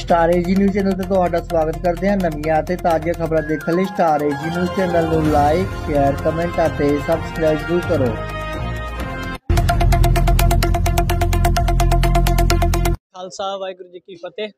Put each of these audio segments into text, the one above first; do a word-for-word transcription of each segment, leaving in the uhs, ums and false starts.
Star AG News channel ਤੇ ਤੁਹਾਡਾ ਸਵਾਗਤ ਕਰਦੇ ਹਾਂ। ਨਵੀਆਂ ਤੇ ਤਾਜ਼ੀਆਂ ਖਬਰਾਂ ਦੇਖਣ ਲਈ ਸਟਾਰ ਏਜੀ ਨਿਊਜ਼ ਚੈਨਲ ਨੂੰ ਲਾਈਕ, ਸ਼ੇਅਰ, ਕਮੈਂਟ ਅਤੇ ਸਬਸਕ੍ਰਾਈਬ ਜ਼ਰੂਰ ਕਰੋ। ਖਾਲਸਾ ਵਾਹਿਗੁਰੂ ਜੀ ਕੀ ਫਤਿਹ।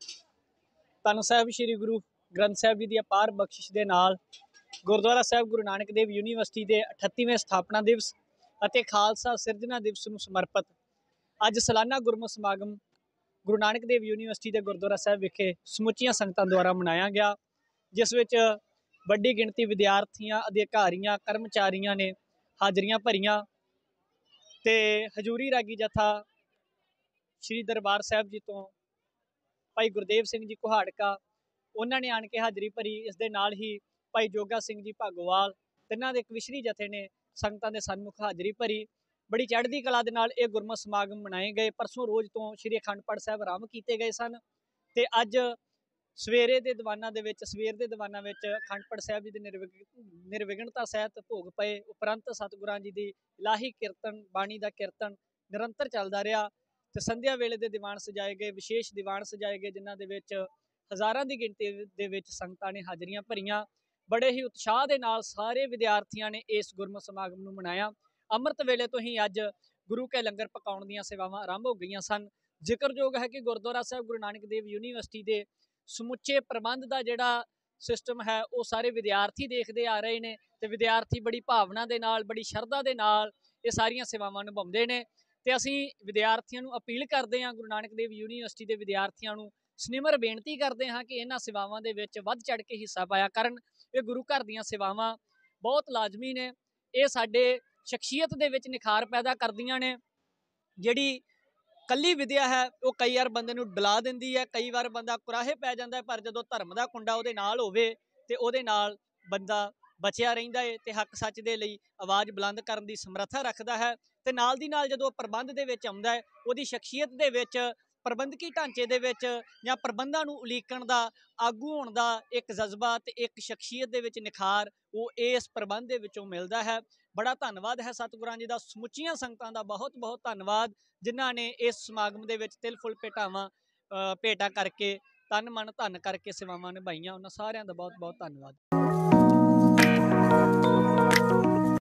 ਧੰਨ ਸਾਹਿਬ ਸ਼੍ਰੀ ਗੁਰੂ ਗ੍ਰੰਥ ਸਾਹਿਬ ਜੀ ਦੀ ਅਪਾਰ ਬਖਸ਼ਿਸ਼ ਦੇ ਨਾਲ ਗੁਰਦੁਆਰਾ ਸਾਹਿਬ ਗੁਰੂ ਨਾਨਕ ਦੇਵ ਯੂਨੀਵਰਸਿਟੀ ਦੇ ਅਠੱਤੀਵੇਂ ਸਥਾਪਨਾ ਦਿਵਸ ਅਤੇ ਖਾਲਸਾ ਸਿਰਜਣਾ ਦਿਵਸ ਨੂੰ ਸਮਰਪਿਤ ਅੱਜ ਸਾਲਾਨਾ ਗੁਰਮਤਿ ਸਮਾਗਮ ਗੁਰੂ ਨਾਨਕ ਦੇਵ ਯੂਨੀਵਰਸਿਟੀ ਦੇ ਗੁਰਦੁਆਰਾ ਸਾਹਿਬ ਵਿਖੇ ਸਮੁੱਚੀਆਂ ਸੰਗਤਾਂ ਦੁਆਰਾ ਮਨਾਇਆ ਗਿਆ, ਜਿਸ ਵਿੱਚ ਵੱਡੀ ਗਿਣਤੀ ਵਿਦਿਆਰਥੀਆਂ, ਅਧਿਕਾਰੀਆਂ, ਕਰਮਚਾਰੀਆਂ ਨੇ ਹਾਜ਼ਰੀਆਂ ਭਰੀਆਂ ਤੇ ਹਜ਼ੂਰੀ ਰਾਗੀ ਜਥਾ ਸ਼੍ਰੀ ਦਰਬਾਰ ਸਾਹਿਬ ਜੀ ਤੋਂ ਭਾਈ ਗੁਰਦੇਵ ਸਿੰਘ ਜੀ ਕੁਹਾੜਕਾ ਉਹਨਾਂ ਨੇ ਆਣ ਕੇ ਹਾਜ਼ਰੀ ਭਰੀ। ਇਸ ਦੇ ਨਾਲ ਹੀ ਭਾਈ ਜੋਗਾ ਸਿੰਘ ਜੀ ਭਾਗੋਵਾਲ ਤਿੰਨਾਂ ਦੇ ਕਵਿਸ਼ਰੀ ਜਥੇ ਨੇ ਸੰਗਤਾਂ ਦੇ ਸਨਮੁਖ ਹਾਜ਼ਰੀ ਭਰੀ। ਬੜੀ ਚੜ੍ਹਦੀ ਕਲਾ ਦੇ ਨਾਲ ਇਹ ਗੁਰਮਤਿ ਸਮਾਗਮ ਮਨਾਏ ਗਏ। ਪਰਸੋਂ ਰੋਜ਼ ਤੋਂ ਸ਼੍ਰੀ ਅਖੰਡ ਪਾਠ ਸਾਹਿਬ ਆਰੰਭ ਕੀਤੇ ਗਏ ਸਨ ਤੇ ਅੱਜ ਸਵੇਰੇ ਦੇ ਦੀਵਾਨਾਂ ਦੇ ਵਿੱਚ ਸਵੇਰ ਦੇ ਦੀਵਾਨਾਂ ਵਿੱਚ ਅਖੰਡ ਪਾਠ ਸਾਹਿਬ ਜੀ ਦੇ ਨਿਰਵਿਘ ਨਿਰਵਿਘਨਤਾ ਸਹਿਤ ਭੋਗ ਪਏ। ਉਪਰੰਤ ਸਤਿਗੁਰਾਂ ਜੀ ਦੀ ਇਲਾਹੀ ਕੀਰਤਨ ਬਾਣੀ ਦਾ ਕੀਰਤਨ ਨਿਰੰਤਰ ਚੱਲਦਾ ਰਿਹਾ ਤੇ ਸੰਧਿਆ ਵੇਲੇ ਦੇ ਦੀਵਾਨ ਸਜਾਏ ਗਏ, ਵਿਸ਼ੇਸ਼ ਦੀਵਾਨ ਸਜਾਏ ਗਏ, ਜਿਨ੍ਹਾਂ ਦੇ ਵਿੱਚ ਹਜ਼ਾਰਾਂ ਦੀ ਗਿਣਤੀ ਦੇ ਵਿੱਚ ਸੰਗਤਾਂ ਨੇ ਹਾਜ਼ਰੀਆਂ ਭਰੀਆਂ। ਬੜੇ ਹੀ ਉਤਸ਼ਾਹ ਦੇ ਨਾਲ ਸਾਰੇ ਵਿਦਿਆਰਥੀਆਂ ਨੇ ਇਸ ਗੁਰਮਤਿ ਸਮਾਗਮ ਨੂੰ ਮਨਾਇਆ। ਅੰਮ੍ਰਿਤ ਵੇਲੇ ਤੋਂ ਹੀ ਅੱਜ ਗੁਰੂ ਕੇ ਲੰਗਰ ਪਕਾਉਣ ਦੀਆਂ ਸੇਵਾਵਾਂ ਆਰੰਭ ਹੋ ਗਈਆਂ ਸਨ। ਜ਼ਿਕਰਯੋਗ ਹੈ ਕਿ ਗੁਰਦੁਆਰਾ ਸਾਹਿਬ ਗੁਰੂ ਨਾਨਕ ਦੇਵ ਯੂਨੀਵਰਸਿਟੀ ਦੇ ਸਮੁੱਚੇ ਪ੍ਰਬੰਧ ਦਾ ਜਿਹੜਾ ਸਿਸਟਮ ਹੈ ਉਹ ਸਾਰੇ ਵਿਦਿਆਰਥੀ ਦੇਖਦੇ ਆ ਰਹੇ ਨੇ ਤੇ ਵਿਦਿਆਰਥੀ ਬੜੀ ਭਾਵਨਾ ਦੇ ਨਾਲ, ਬੜੀ ਸ਼ਰਧਾ ਦੇ ਨਾਲ ਇਹ ਸਾਰੀਆਂ ਸੇਵਾਵਾਂ ਨਿਭਾਉਂਦੇ ਨੇ ਤੇ ਅਸੀਂ ਵਿਦਿਆਰਥੀਆਂ ਨੂੰ ਅਪੀਲ ਕਰਦੇ ਹਾਂ, ਗੁਰੂ ਨਾਨਕ ਦੇਵ ਯੂਨੀਵਰਸਿਟੀ ਦੇ ਵਿਦਿਆਰਥੀਆਂ ਨੂੰ ਸਨਿਮਰ ਬੇਨਤੀ ਕਰਦੇ ਹਾਂ ਕਿ ਇਹਨਾਂ ਸੇਵਾਵਾਂ ਦੇ ਵਿੱਚ ਵੱਧ ਚੜ੍ਹ ਕੇ ਹਿੱਸਾ ਪਾਇਆ ਕਰਨ। ਇਹ ਗੁਰੂ ਘਰ ਦੀਆਂ ਸੇਵਾਵਾਂ ਬਹੁਤ ਲਾਜ਼ਮੀ ਨੇ, ਇਹ ਸਾਡੇ ਸ਼ਖਸੀਅਤ ਦੇ ਵਿੱਚ ਨਿਖਾਰ ਪੈਦਾ ਕਰਦੀਆਂ ਨੇ। ਜਿਹੜੀ ਕੱਲੀ ਵਿਦਿਆ ਹੈ ਉਹ ਕਈ ਵਾਰ ਬੰਦੇ ਨੂੰ ਡਲਾ ਦਿੰਦੀ ਹੈ, ਕਈ ਵਾਰ ਬੰਦਾ ਕੁਰਾਹੇ ਪੈ ਜਾਂਦਾ ਹੈ, ਪਰ ਜਦੋਂ ਧਰਮ ਦਾ ਕੁੰਡਾ ਉਹਦੇ ਨਾਲ ਹੋਵੇ ਤੇ ਉਹਦੇ ਨਾਲ ਬੰਦਾ ਬਚਿਆ ਰਹਿੰਦਾ ਹੈ ਤੇ ਹੱਕ ਸੱਚ ਦੇ ਲਈ ਆਵਾਜ਼ ਬੁਲੰਦ ਕਰਨ ਦੀ ਸਮਰੱਥਾ ਰੱਖਦਾ ਹੈ। ਤੇ ਨਾਲ ਦੀ ਨਾਲ ਜਦੋਂ ਪ੍ਰਬੰਧ ਦੇ ਵਿੱਚ ਆਉਂਦਾ ਹੈ, ਉਹਦੀ ਸ਼ਖਸੀਅਤ ਦੇ ਵਿੱਚ, ਪ੍ਰਬੰਧਕੀ ਢਾਂਚੇ ਦੇ ਵਿੱਚ ਜਾਂ ਪ੍ਰਬੰਧਾਂ ਨੂੰ ਉਲੀਕਣ ਦਾ, ਆਗੂ ਹੋਣ ਦਾ ਇੱਕ ਜਜ਼ਬਾ ਤੇ ਇੱਕ ਸ਼ਖਸੀਅਤ ਦੇ ਵਿੱਚ ਨਿਖਾਰ ਉਹ ਇਸ ਪ੍ਰਬੰਧ ਦੇ ਵਿੱਚੋਂ ਮਿਲਦਾ ਹੈ। ਬੜਾ ਧੰਨਵਾਦ ਹੈ ਸਤਿਗੁਰਾਂ ਜੀ ਦਾ, ਸਮੁੱਚੀਆਂ ਸੰਗਤਾਂ ਦਾ ਬਹੁਤ ਬਹੁਤ ਧੰਨਵਾਦ ਜਿਨ੍ਹਾਂ ਨੇ ਇਸ ਸਮਾਗਮ ਦੇ ਵਿੱਚ ਤਿਲ ਫੁੱਲ ਭੇਟਾਵਾਂ ਭੇਟਾ ਕਰਕੇ ਤਨ ਮਨ ਧਨ ਕਰਕੇ ਸੇਵਾਵਾਂ ਨਿਭਾਈਆਂ। ਉਹਨਾਂ ਸਾਰਿਆਂ ਦਾ ਬਹੁਤ ਬਹੁਤ ਧੰਨਵਾਦ।